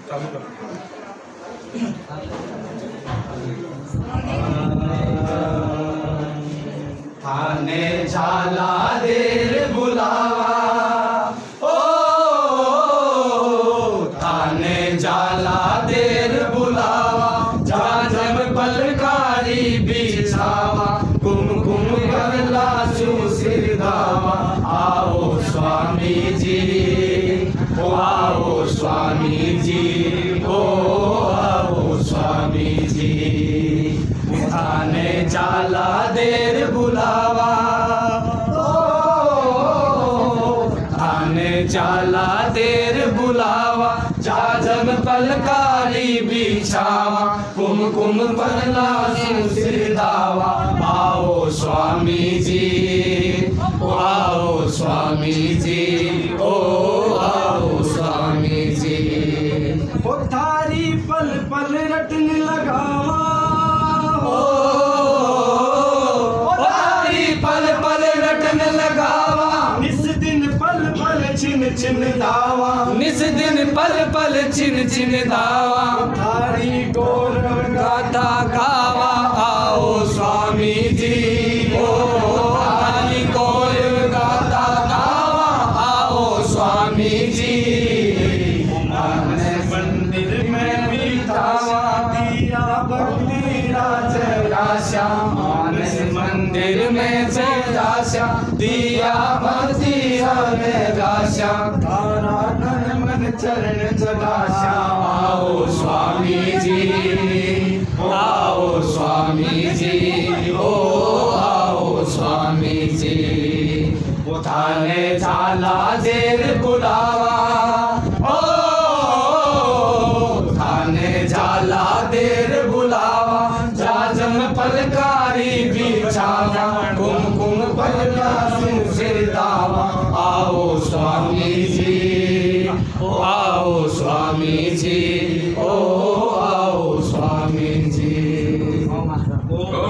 चालू कर। थाने झाला देर बुलावा, ओ थाने झाला देर बुलावा, जाजम पलकारी बिछावा, कुमकुम करला सुसिरदावा। आओ स्वामी जी, ओ आओ स्वामी जी, ओ आओ स्वामी जी। थाने झाला देर बुलावा, ओ थाने झाला देर बुलावा, जाजम पलकारी बिछावा, कुमकुम परला सुसिरदावा। आओ स्वामी जी, ओ आओ स्वामी जी, ओ आओ स्वामी जी। ओ थारी पल पल रटन लगावा, निस दिन पल पल छिन छिन दावा, निस दिन पल पल छिन छिन दावा। थारी गोर गाथा गावा, आओ स्वामी जी, ओ थारी गोर गाथा गावा, आओ स्वामी जी। मंदिर में बिठावा, दिया भक्ति राज राशा, मानस मंदिर में राशा, दिया भक्ति हमें राशा, तारा तन मन चरण जलाशा। आओ स्वामी जी, आओ स्वामी जी, ओ आओ स्वामी जी। थाने झाला देर बुलावा, ओ थाने झाला देर बुलावा, जाजम पलकारी बिछावा, कुमकुम परला सुसिरदावा। आओ स्वामी जी, ओ आओ स्वामी जी, ओ आओ स्वामी जी।